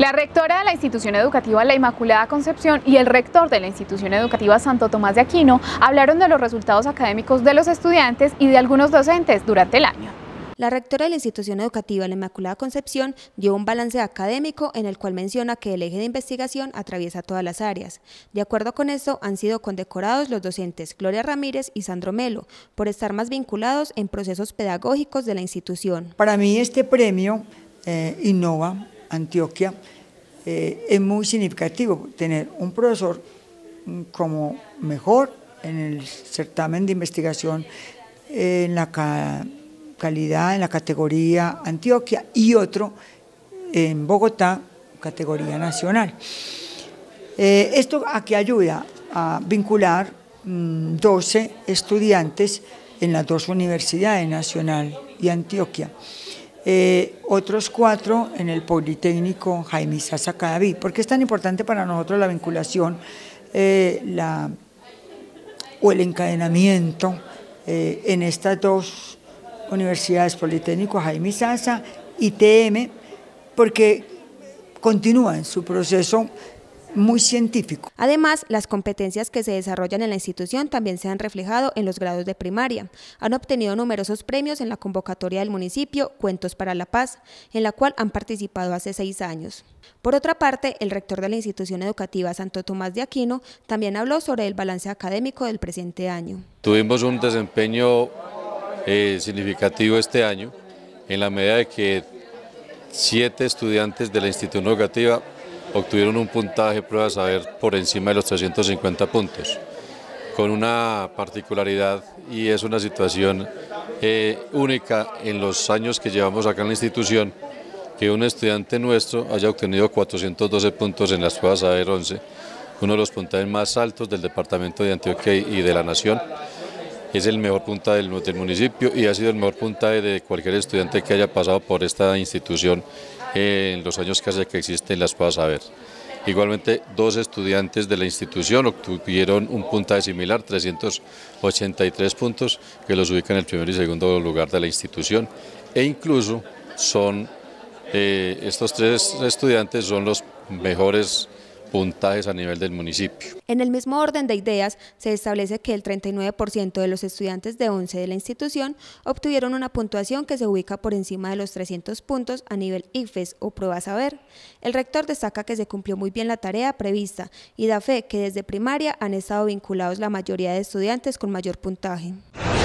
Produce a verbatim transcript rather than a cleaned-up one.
La rectora de la institución educativa La Inmaculada Concepción y el rector de la institución educativa Santo Tomás de Aquino hablaron de los resultados académicos de los estudiantes y de algunos docentes durante el año. La rectora de la institución educativa La Inmaculada Concepción dio un balance académico en el cual menciona que el eje de investigación atraviesa todas las áreas. De acuerdo con esto, han sido condecorados los docentes Gloria Ramírez y Sandro Melo por estar más vinculados en procesos pedagógicos de la institución. Para mí este premio eh, Innova Antioquia eh, es muy significativo tener un profesor como mejor en el certamen de investigación eh, en la calidad, en la categoría Antioquia, y otro en Bogotá, categoría nacional. Eh, esto aquí ayuda a vincular mmm, doce estudiantes en las dos universidades, Nacional y Antioquia. Eh, otros cuatro en el Politécnico Jaime Isaza Cadavid. ¿Por qué es tan importante para nosotros la vinculación eh, la, o el encadenamiento eh, en estas dos universidades, Politécnico Jaime Isaza y T M? Porque continúan su proceso muy científico. Además, las competencias que se desarrollan en la institución también se han reflejado en los grados de primaria. Han obtenido numerosos premios en la convocatoria del municipio Cuentos para la Paz, en la cual han participado hace seis años. Por otra parte, el rector de la institución educativa Santo Tomás de Aquino también habló sobre el balance académico del presente año. Tuvimos un desempeño eh, significativo este año, en la medida de que siete estudiantes de la institución educativa obtuvieron un puntaje de prueba de saber por encima de los trescientos cincuenta puntos, con una particularidad, y es una situación eh, única en los años que llevamos acá en la institución, que un estudiante nuestro haya obtenido cuatrocientos doce puntos en las pruebas saber once, uno de los puntajes más altos del departamento de Antioquia y de la nación. Es el mejor puntaje del, del municipio y ha sido el mejor puntaje de cualquier estudiante que haya pasado por esta institución en los años que hace que existen las pruebas saber. Igualmente, dos estudiantes de la institución obtuvieron un puntaje similar, trescientos ochenta y tres puntos, que los ubican en el primer y segundo lugar de la institución, e incluso son eh, estos tres estudiantes son los mejores puntajes a nivel del municipio. En el mismo orden de ideas, se establece que el treinta y nueve por ciento de los estudiantes de once de la institución obtuvieron una puntuación que se ubica por encima de los trescientos puntos a nivel I C F E S o prueba saber. El rector destaca que se cumplió muy bien la tarea prevista y da fe que desde primaria han estado vinculados la mayoría de estudiantes con mayor puntaje.